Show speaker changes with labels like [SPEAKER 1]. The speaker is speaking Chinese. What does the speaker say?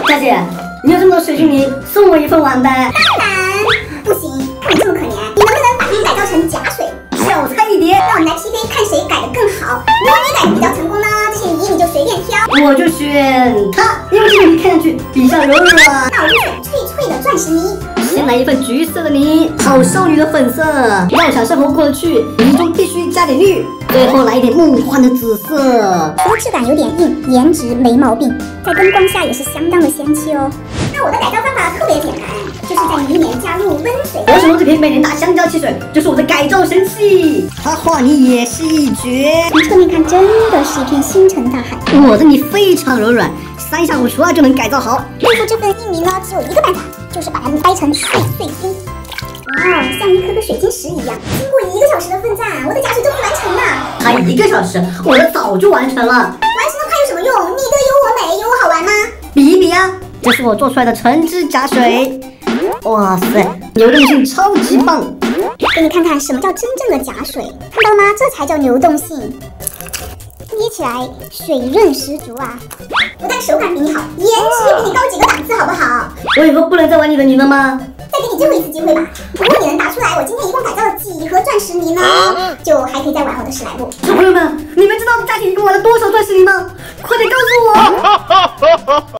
[SPEAKER 1] 佳姐，你有这么多水晶泥，送我一份玩呗？
[SPEAKER 2] 当然不行，看你这么可怜，你能不能把它们改造成假水？
[SPEAKER 1] 小菜一碟，
[SPEAKER 2] 让我们来 PK， 看谁改得更好。如果你改得比较成功呢，这些泥你就随便挑。
[SPEAKER 1] 我就选它，因为这个泥看上去比较柔软。
[SPEAKER 2] 那我就选脆脆的钻石泥。
[SPEAKER 1] 先来一份橘色的泥，好少女的粉色，要想生活过得去，泥中必须加点绿。最后来一点梦幻的紫色，
[SPEAKER 2] 除了质感有点硬，颜值没毛病，在灯光下也是相当的仙气哦。那我的改造方法特别简单，就是在泥里面加入温水。
[SPEAKER 1] 我使用这瓶每年大香蕉汽水，就是我的改造神器。它化泥也是一绝，
[SPEAKER 2] 从侧面看真的是一片星辰大海。
[SPEAKER 1] 我的泥非常柔软，3下5除2就能改造好。
[SPEAKER 2] 对付这份硬泥呢，只有一个办法，就是把它们掰成碎碎晶。哇，像一颗颗水晶石一样。经过1个小时的奋战，我的假水终于完成了。
[SPEAKER 1] 才1个小时，我的早就完成了。
[SPEAKER 2] 完成了快有什么用？你的有我美，有我好玩吗？
[SPEAKER 1] 比一比啊，这是我做出来的橙汁假水。哇塞，流动性超级棒！
[SPEAKER 2] 给你看看什么叫真正的假水，看到了吗？这才叫流动性。捏起来水润十足啊！不但手感比你好，颜值也比你高几个档次，好不好？
[SPEAKER 1] 我以后不能再玩你的泥了吗？
[SPEAKER 2] 再给你最后一次机会吧。如果你能答出来，我今天一共改造了几盒钻石泥呢？就还可以再玩我的史莱姆。
[SPEAKER 1] 小朋友们，你们知道佳婷一共玩了多少钻石泥吗？快点告诉我！